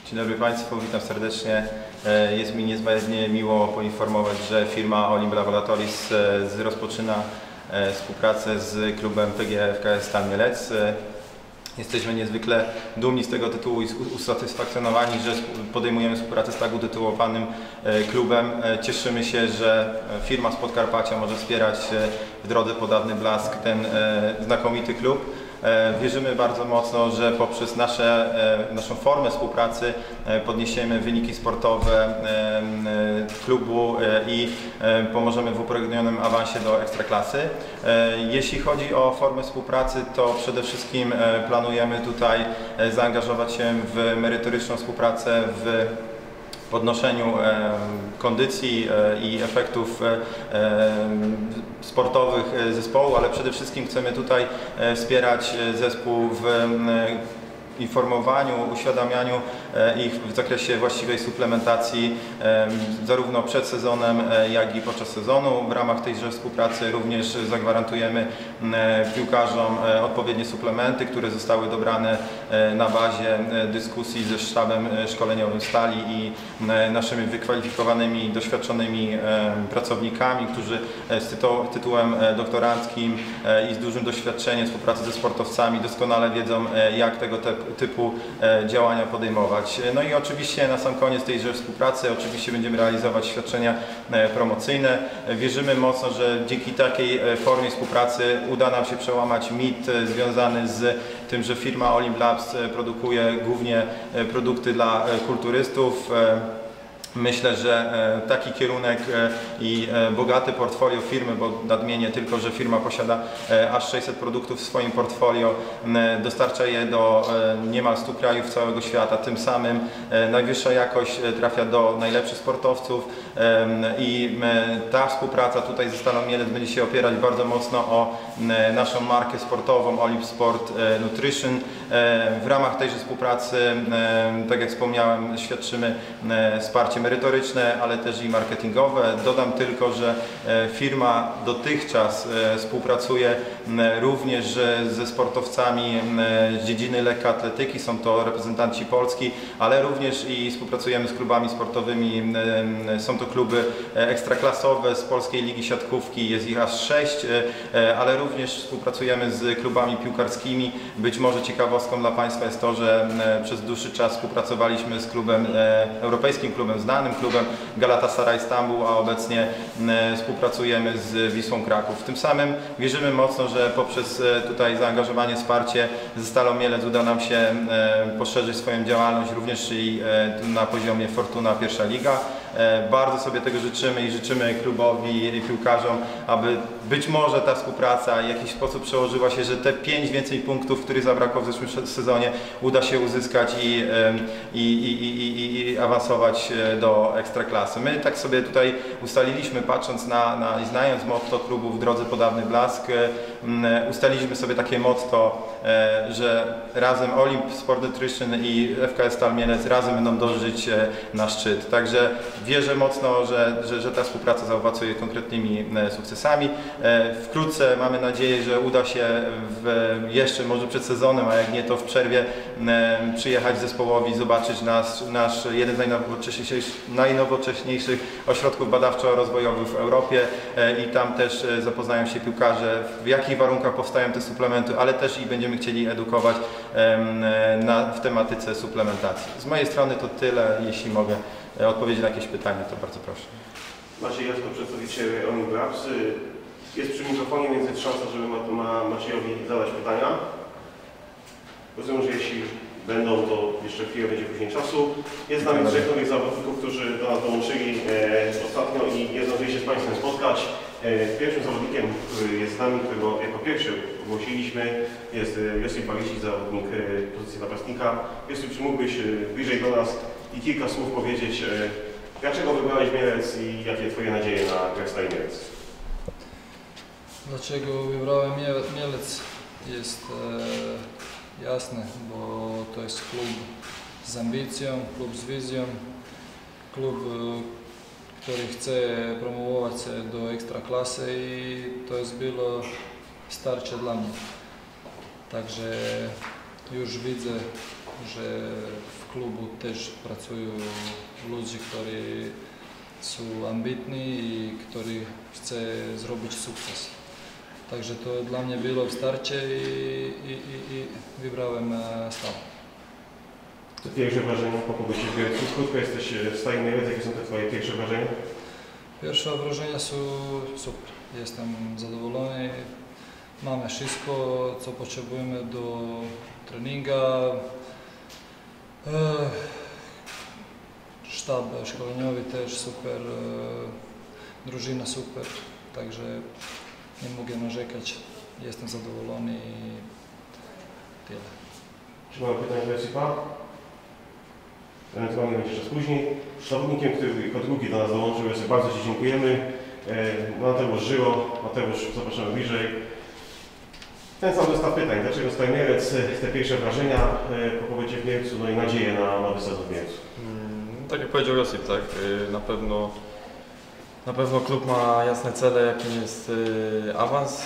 Dzień dobry Państwu, witam serdecznie. Jest mi niezmiernie miło poinformować, że firma Olimp Laboratories rozpoczyna współpracę z klubem PGE FKS Stal Mielec. Jesteśmy niezwykle dumni z tego tytułu i usatysfakcjonowani, że podejmujemy współpracę z tak utytułowanym klubem. Cieszymy się, że firma z Podkarpacia może wspierać w drodze po dawny blask ten znakomity klub. Wierzymy bardzo mocno, że poprzez naszą formę współpracy podniesiemy wyniki sportowe klubu i pomożemy w upragnionym awansie do ekstraklasy. Jeśli chodzi o formę współpracy, to przede wszystkim planujemy tutaj zaangażować się w merytoryczną współpracę w podnoszeniu kondycji i efektów sportowych zespołu, ale przede wszystkim chcemy tutaj wspierać zespół w informowaniu, uświadamianiu ich w zakresie właściwej suplementacji zarówno przed sezonem, jak i podczas sezonu. W ramach tejże współpracy również zagwarantujemy piłkarzom odpowiednie suplementy, które zostały dobrane na bazie dyskusji ze sztabem szkoleniowym Stali i naszymi wykwalifikowanymi, doświadczonymi pracownikami, którzy z tytułem doktoranckim i z dużym doświadczeniem współpracy ze sportowcami doskonale wiedzą, jak tego typu działania podejmować. No i oczywiście na sam koniec tejże współpracy będziemy realizować świadczenia promocyjne. Wierzymy mocno, że dzięki takiej formie współpracy uda nam się przełamać mit związany z tym, że firma Olimp Labs produkuje głównie produkty dla kulturystów. Myślę, że taki kierunek i bogate portfolio firmy, bo nadmienię tylko, że firma posiada aż 600 produktów w swoim portfolio, dostarcza je do niemal 100 krajów całego świata, tym samym najwyższa jakość trafia do najlepszych sportowców i ta współpraca tutaj ze Stalą Mielec będzie się opierać bardzo mocno o naszą markę sportową Olimp Sport Nutrition. W ramach tejże współpracy, tak jak wspomniałem, świadczymy wsparcie merytoryczne, ale też i marketingowe. Dodam tylko, że firma dotychczas współpracuje również ze sportowcami z dziedziny lekkoatletyki, są to reprezentanci Polski, ale również i współpracujemy z klubami sportowymi, są to kluby ekstraklasowe z Polskiej Ligi Siatkówki, jest ich aż 6, ale również współpracujemy z klubami piłkarskimi. Być może ciekawostką dla Państwa jest to, że przez dłuższy czas współpracowaliśmy z klubem, europejskim klubem, znanym klubem Galatasaray Stambuł, a obecnie współpracujemy z Wisłą Kraków. Tym samym wierzymy mocno, że poprzez tutaj zaangażowanie, wsparcie ze Stalą Mielec uda nam się poszerzyć swoją działalność również i na poziomie Fortuna Pierwsza Liga. Bardzo sobie tego życzymy i życzymy klubowi i piłkarzom, aby być może ta współpraca w jakiś sposób przełożyła się, że te 5 więcej punktów, których zabrakło w zeszłym sezonie, uda się uzyskać i awansować do ekstraklasy. My tak sobie tutaj ustaliliśmy, patrząc i znając motto klubu w drodze po dawny blask, ustaliliśmy sobie takie motto, że razem Olimp Sport Nutrition i FKS Stal Mielec razem będą dążyć na szczyt. Także wierzę mocno, że ta współpraca zaowocuje konkretnymi sukcesami. Wkrótce mamy nadzieję, że uda się jeszcze może przed sezonem, a jak nie to w przerwie, przyjechać zespołowi, zobaczyć nasz jeden z najnowocześniejszych ośrodków badawczo-rozwojowych w Europie i tam też zapoznają się piłkarze, w jakich warunkach powstają te suplementy, ale też i będziemy chcieli edukować w tematyce suplementacji. Z mojej strony to tyle. Jeśli mogę odpowiedzieć na jakieś pytania, to bardzo proszę. Maciej Jasko, przedstawiciel Olimp Labs. Jest przy mikrofonie, więc jest szansa, żeby Maciejowi zadać pytania. Rozumiem, że jeśli będą, to jeszcze chwilę będzie później czasu. Jest z nami 3 nowych zawodników, którzy do nas dołączyli ostatnio i jest nadzieję się z Państwem spotkać. Pierwszym zawodnikiem, który jest z nami, którego jako pierwszy ogłosiliśmy, jest Josip Balisic, zawodnik pozycji napastnika. Josip, czy mógłbyś bliżej do nas i kilka słów powiedzieć, dlaczego wybrałeś Mielec i jakie Twoje nadzieje na grę Stali Mielec? Dlaczego wybrałem Mielec jest jasne, bo to jest klub z ambicją, klub z wizją, klub, który chce promować się do ekstraklasy i to jest było starcie dla mnie. Także już widzę, że w klubu też pracują ludzie, którzy są ambitni i którzy chcą zrobić sukces. Także to dla mnie było wystarczy i wybrałem staw. To pierwsze wrażenia po pobycie w Mielcu. Krótko jesteś w Stali Mielec. Jakie są te Twoje pierwsze wrażenia? Pierwsze wrażenia są super. Jestem zadowolony. Mamy wszystko, co potrzebujemy do treninga. Sztab szkoleniowy też super, drużyna super. Także nie mogę narzekać. Jestem zadowolony i tyle. Czy mamy pytania do Josipa? Ewentualnie będzie czas później. Zawodnikiem, który jako drugi do nas dołączył, Josip, bardzo Ci dziękujemy. Mateusz Żyło. Mateusz, zapraszamy bliżej. Ten sam zestaw pytań. Dlaczego Stal Mielec? Te pierwsze wrażenia po pobycie w Mielcu, no i nadzieję na nowy sezon w Mielcu. Tak jak powiedział Josip, tak? Na pewno klub ma jasne cele, jakim jest awans.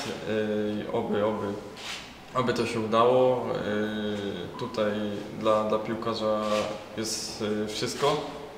Oby to się udało. Tutaj dla piłkarza jest wszystko.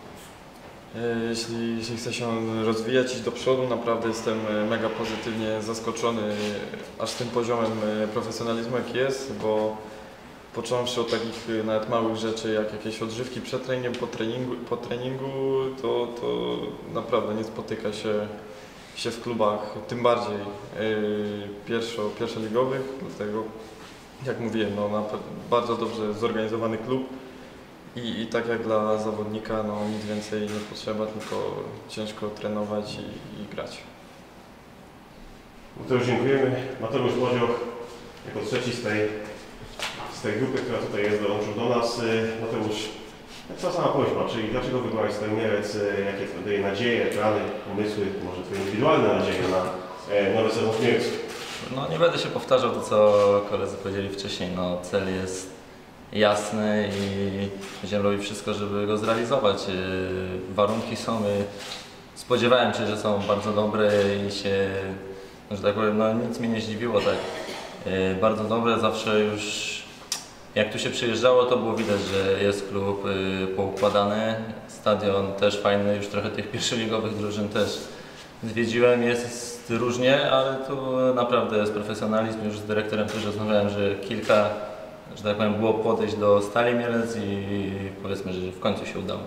Jeśli chce się rozwijać, iść do przodu, naprawdę jestem mega pozytywnie zaskoczony aż tym poziomem profesjonalizmu, jaki jest, bo począwszy od takich nawet małych rzeczy, jak jakieś odżywki przed treningiem, po treningu, to naprawdę nie spotyka się w klubach, tym bardziej pierwszoligowych, dlatego jak mówiłem, no, bardzo dobrze zorganizowany klub i tak jak dla zawodnika, no, nic więcej nie potrzeba, tylko ciężko trenować i grać. Mateusz, dziękujemy. Mateusz Bodzioch jako trzeci z tej grupy, która tutaj jest, dołączył do nas. Mateusz, ta sama prośba, czyli dlaczego wybrałeś Stal Mielec, jakie Twoje nadzieje, plany, pomysły, może Twoje indywidualne nadzieje na nowy sezon w Mielcu? No nie będę się powtarzał to, co koledzy powiedzieli wcześniej. No, cel jest jasny i będziemy robić wszystko, żeby go zrealizować. Warunki są, spodziewałem się, że są bardzo dobre i się, że tak powiem, no nic mnie nie zdziwiło, tak. Bardzo dobre, zawsze już jak tu się przyjeżdżało, to było widać, że jest klub poukładany, stadion też fajny, już trochę tych pierwszoligowych drużyn też zwiedziłem, jest różnie, ale tu naprawdę jest profesjonalizm. Już z dyrektorem też rozmawiałem, że kilka, że tak powiem, było podejść do Stali Mielec i powiedzmy, że w końcu się udało.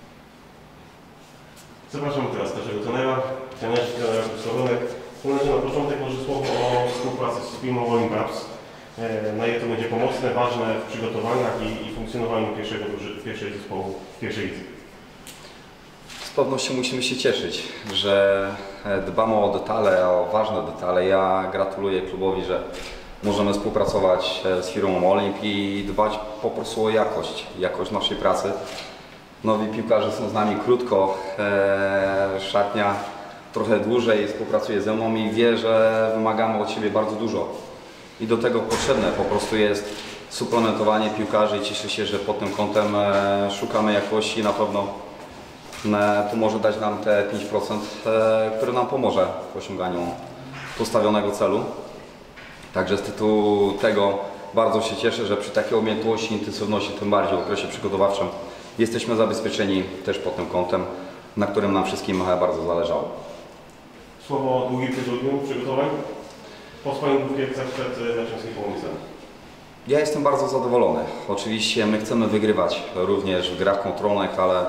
Zapraszam teraz naszego trenera, trenera Sławonek. Na początek może słowo o współpracy z firmą Wolin Braps. Na ile to będzie pomocne, ważne w przygotowaniach i funkcjonowaniu pierwszej zespołu w pierwszej lidze. Z pewnością musimy się cieszyć, że dbamy o detale, o ważne detale. Ja gratuluję klubowi, że możemy współpracować z firmą Olimp i dbać po prostu o jakość naszej pracy. Nowi piłkarze są z nami krótko, szatnia trochę dłużej współpracuje ze mną i wie, że wymagamy od siebie bardzo dużo. I do tego potrzebne po prostu jest suplementowanie piłkarzy i cieszę się, że pod tym kątem szukamy jakości. Na pewno to może dać nam te 5%, które nam pomoże w osiąganiu postawionego celu. Także z tytułu tego bardzo się cieszę, że przy takiej umiejętności, intensywności, tym bardziej w okresie przygotowawczym, jesteśmy zabezpieczeni też pod tym kątem, na którym nam wszystkim bardzo zależało. Słowo o długim tygodniu przygotowań po swoim Kielcach przed meczem z Niepomocem. Ja jestem bardzo zadowolony. Oczywiście my chcemy wygrywać również w grach kontrolnych, ale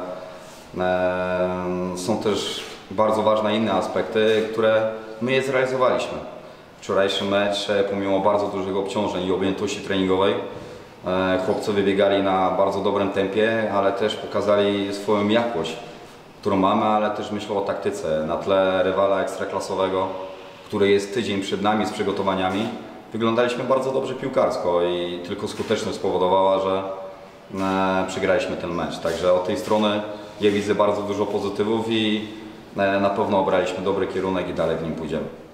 są też bardzo ważne inne aspekty, które my je zrealizowaliśmy. Wczorajszy mecz, pomimo bardzo dużych obciążeń i objętości treningowej, chłopcowie biegali na bardzo dobrym tempie, ale też pokazali swoją jakość, którą mamy, ale też myślę o taktyce. Na tle rywala ekstraklasowego, który jest tydzień przed nami z przygotowaniami, wyglądaliśmy bardzo dobrze piłkarsko i tylko skuteczność spowodowała, że przegraliśmy ten mecz. Także od tej strony ja widzę bardzo dużo pozytywów i na pewno obraliśmy dobry kierunek i dalej w nim pójdziemy.